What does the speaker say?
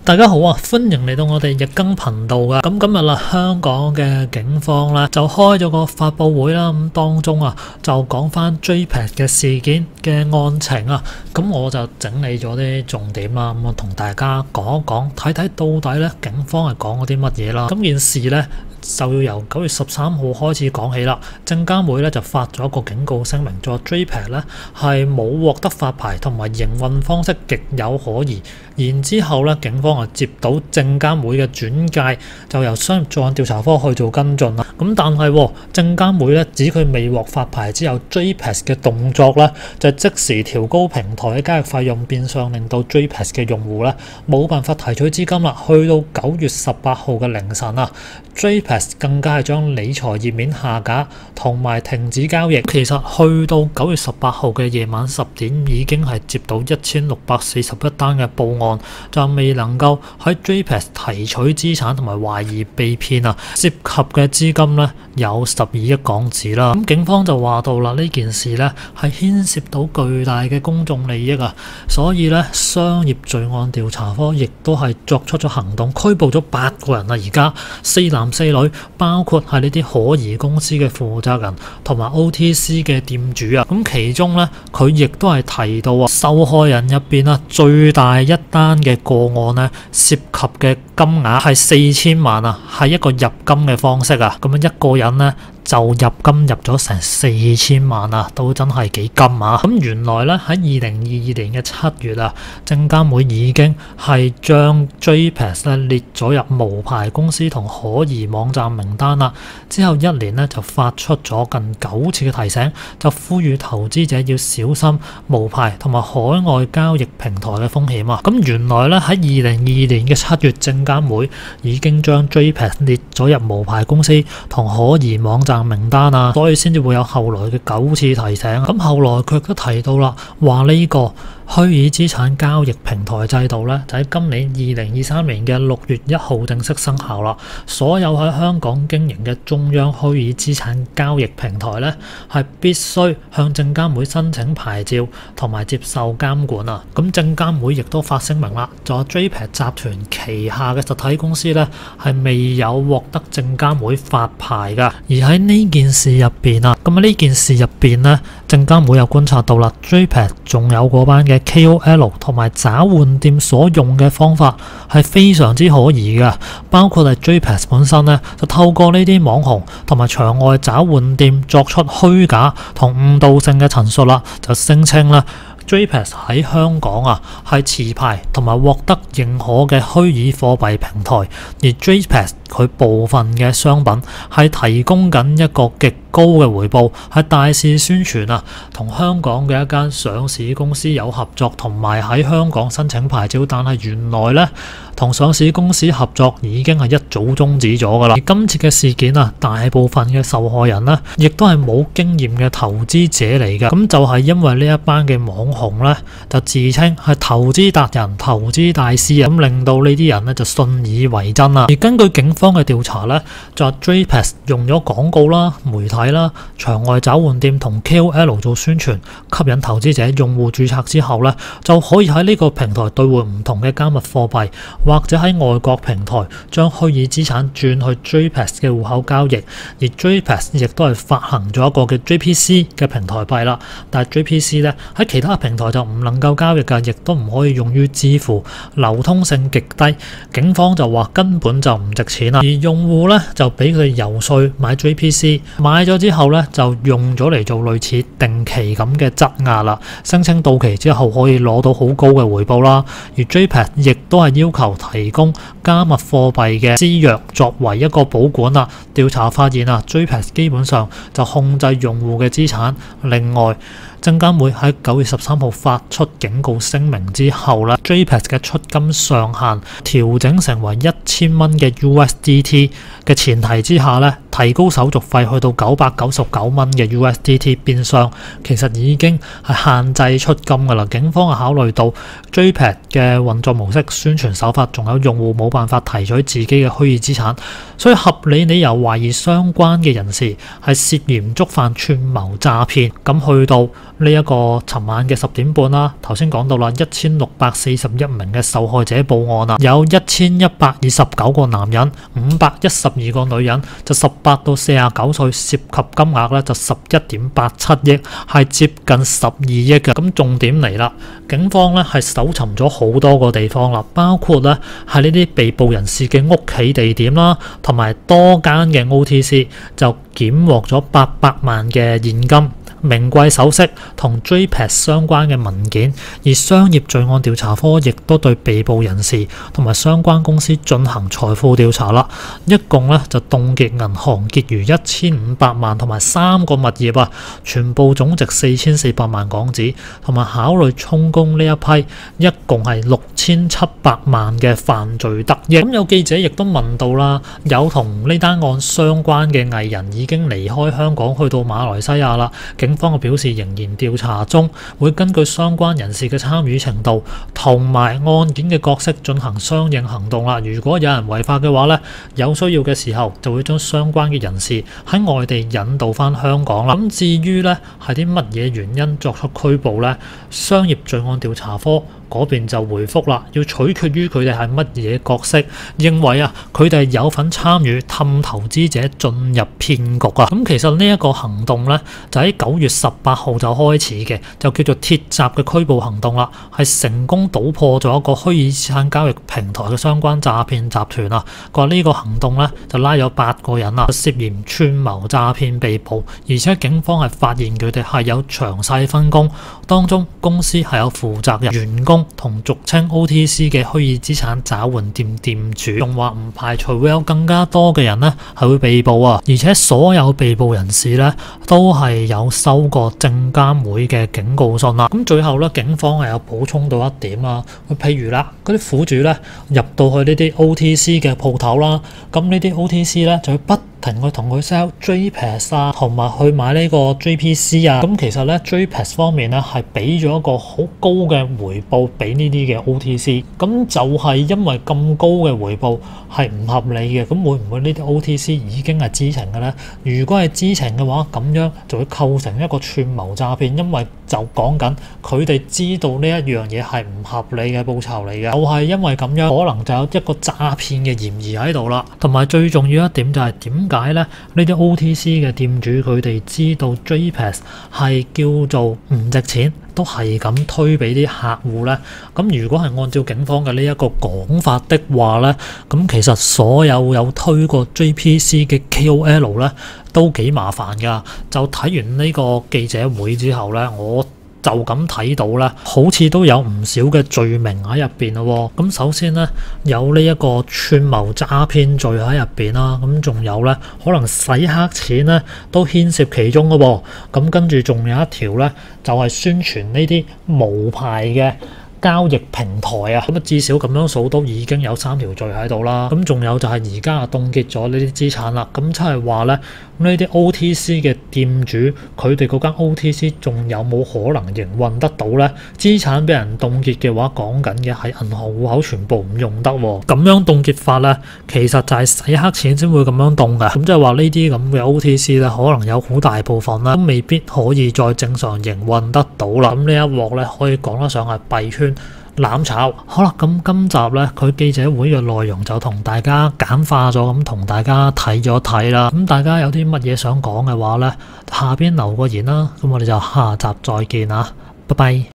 大家好啊，歡迎嚟到我哋日更頻道噶。咁今日啦，香港嘅警方咧就開咗個發佈會啦。咁當中啊就講翻 JPEX 嘅事件嘅案情啊。咁我就整理咗啲重點啦。咁我同大家講一講，睇睇到底咧警方係講咗啲乜嘢啦。咁件事咧就要由9月13號開始講起啦。證監會咧就發咗一個警告聲明，咗 JPEX 咧係冇獲得發牌同埋營運方式極有可疑。然之後咧，警方接到證監會嘅轉介，就由商業罪案調查科去做跟進啦。咁但係證監會咧指佢未獲發牌之後 ，JPEX 嘅動作咧就即時調高平台嘅交易費用，變相令到 JPEX 嘅用戶咧冇辦法提取資金啦。去到9月18號嘅凌晨啊 ，JPEX 更加係將理財頁面下架同埋停止交易。其實去到9月18號嘅夜晚10點，已經係接到1641單嘅報案。就未能夠喺 JPEX 提取資產同埋懷疑被騙啊，涉及嘅資金咧有12億港紙啦。咁警方就話到啦，呢件事咧係牽涉到巨大嘅公眾利益啊，所以咧商業罪案調查科亦都係作出咗行動，拘捕咗8個人啊。而家4男4女，包括係呢啲可疑公司嘅負責人同埋 OTC 嘅店主啊。咁其中咧佢亦都係提到啊，受害人入邊啊最大一單嘅個案咧，涉及嘅金額係4000萬啊，係一個入金嘅方式啊。咁樣一個人咧就入金入咗成4000萬啊，都真係幾金啊！咁原來咧喺2022年嘅7月啊，證監會已經係將 JPEX 咧列咗入無牌公司同可疑網站名單啦。之後1年咧就發出咗近9次嘅提醒，就呼籲投資者要小心無牌同埋海外交易平台嘅風險啊！咁原來咧喺2022年嘅7月，證監會已經將 JPEX 列咗入無牌公司同可疑網站名單啊，所以先至會有後來嘅9次提醒。咁後來佢都提到啦，話呢個虛擬資產交易平台制度咧，就喺今年2023年嘅6月1號正式生效啦。所有喺香港經營嘅中央虛擬資產交易平台咧，係必須向證監會申請牌照同埋接受監管啊。咁證監會亦都發聲明啦，就話 JPEX 集團旗下嘅實體公司咧係未有獲得證監會發牌噶。而喺呢件事入邊啊，咁呢件事入邊咧，證監會有觀察到啦 ，JPEX 仲有嗰班嘅KOL 同埋找換店所用嘅方法係非常之可疑嘅，包括係 JPEX 本身咧就透過呢啲網紅同埋場外找換店作出虛假同誤導性嘅陳述啦，就聲稱啦 JPEX 喺香港啊係持牌同埋獲得認可嘅虛擬貨幣平台，而 JPEX 佢部分嘅商品係提供緊一個極高嘅回報，係大肆宣傳啊，同香港嘅一間上市公司有合作，同埋喺香港申請牌照，但係原來咧同上市公司合作已經係一早終止咗噶啦。而今次嘅事件啊，大部分嘅受害人呢，亦都係冇經驗嘅投資者嚟嘅。咁就係因為呢一班嘅網紅咧，就自稱係投資達人、投資大師啊，咁令到呢啲人咧就信以為真啊。而根據警方嘅調查咧，就話 JPEX 用咗廣告啦、媒體啦、場外找換店同 KOL 做宣傳，吸引投資者用戶註冊之後咧，就可以喺呢個平台兌換唔同嘅加密貨幣，或者喺外國平台將虛擬資產轉去 JPEX 嘅戶口交易。而 JPEX 亦都係發行咗一個嘅 JPC 嘅平台幣啦，但係 JPC 咧喺其他平台就唔能夠交易㗎，亦都唔可以用於支付，流通性極低。警方就話根本就唔值錢啦。而用戶咧就俾佢遊說買 JPC， 買咗之後咧就用咗嚟做類似定期咁嘅質押啦，聲稱到期之後可以攞到好高嘅回報啦。而 JPEX 亦都係要求提供加密貨幣嘅私鑰作為一個保管啦。調查發現啊 ，JPEX 基本上就控制用戶嘅資產。另外，證監會喺9月13號發出警告聲明之後咧 ，JPEX 嘅出金上限調整成為1000蚊嘅 USDT 嘅前提之下咧， 提高手續費去到999蚊嘅 USDT 變相，其實已經係限制出金㗎啦。警方係考慮到 JPEX 嘅運作模式、宣傳手法，仲有用戶冇辦法提取自己嘅虛擬資產，所以合理理由懷疑相關嘅人士係涉嫌觸犯串謀詐騙。咁去到呢一個尋晚嘅10點半啦，頭先講到啦，1641名嘅受害者報案啦，有1129個男人、512個女人，就18到49歲，涉及金額咧就11.87億，係接近12億嘅。咁重點嚟啦，警方咧係搜尋咗好多個地方啦，包括咧係呢啲被捕人士嘅屋企地點啦，同埋多間嘅 OTC 就檢獲咗800萬嘅現金、名貴首飾同 JPEX 相關嘅文件，而商業罪案調查科亦都對被捕人士同埋相關公司進行財富調查啦。一共咧就凍結銀行結餘1500萬同埋3個物業啊，全部總值4400萬港紙，同埋考慮充公呢一批一共係6700萬嘅犯罪得益。咁有記者亦都問到啦，有同呢單案相關嘅藝人已經離開香港去到馬來西亞啦，警方嘅表示仍然調查中，會根據相關人士嘅參與程度同埋案件嘅角色進行相應行動啦。如果有人違法嘅話咧，有需要嘅時候就會將相關嘅人士喺外地引導翻香港啦。咁至於咧係啲乜嘢原因作出拘捕咧，商業罪案調查科嗰邊就回覆啦，要取決於佢哋係乜嘢角色，認為啊佢哋有份參與氹投資者進入騙局啊。咁其實呢一個行動咧就喺9月18號就開始嘅，就叫做鐵閘嘅拘捕行動啦，係成功搗破咗一個虛擬資產交易平台嘅相關詐騙集團啊。佢話呢個行動咧就拉咗8個人啦，涉嫌串謀詐騙被捕，而且警方係發現佢哋係有詳細分工，當中公司係有負責人員工同俗稱 OTC 嘅虛擬資產找換店店主，仲話唔排除會有更加多嘅人呢係會被捕啊！而且所有被捕人士呢都係有收過證監會嘅警告信啦。咁最後咧，警方係有補充到一點啊，譬如啦，嗰啲苦主咧入到去呢啲 OTC 嘅鋪頭啦，咁呢啲 OTC 咧就會不停去同佢 sell JPEX 啊，同埋去買呢個 JPC 啊。咁其實咧 JPEX 方面咧係俾咗一個好高嘅回報俾呢啲嘅 OTC， 咁就係因為咁高嘅回報係唔合理嘅。咁會唔會呢啲 OTC 已經係知情嘅咧？如果係知情嘅話，咁樣就會構成一個串謀詐騙，因為就講緊佢哋知道呢一樣嘢係唔合理嘅報酬嚟嘅，就係因為咁樣可能就有一個詐騙嘅嫌疑喺度啦。同埋最重要一點就係點解咧？呢啲 OTC 嘅店主佢哋知道 JPEX 係叫做唔值錢，都係咁推俾啲客戶咧。咁如果係按照警方嘅呢一個講法的話咧，咁其實所有推過 JPC 嘅 KOL 咧都幾麻煩㗎。就睇完呢個記者會之後咧，我就咁睇到咧，好似都有唔少嘅罪名喺入邊咯。咁首先咧，有呢一個串謀詐騙罪喺入邊啦。咁仲有咧，可能洗黑錢咧都牽涉其中嘅喎。咁跟住仲有一條咧，就係宣傳呢啲無牌嘅交易平台啊。咁至少咁樣數都已經有3條罪喺度啦。咁仲有就係而家凍結咗呢啲資產啦。咁即係話咧，呢啲 OTC 嘅店主佢哋嗰間 OTC 仲有冇可能營運得到咧？資產俾人凍結嘅話，講緊嘅係銀行戶口全部唔用得喎。咁樣凍結法咧，其實就係洗黑錢先會咁樣凍嘅。咁即係話呢啲咁嘅 OTC 咧，可能有好大部分咧都未必可以再正常營運得到啦。咁呢一鑊咧，可以講得上係幣圈攬炒。好啦，咁今集咧佢記者會嘅內容就同大家簡化咗，咁同大家睇咗睇啦。咁大家有啲乜嘢想講嘅話咧，下邊留個言啦。咁我哋就下集再見啦，拜拜。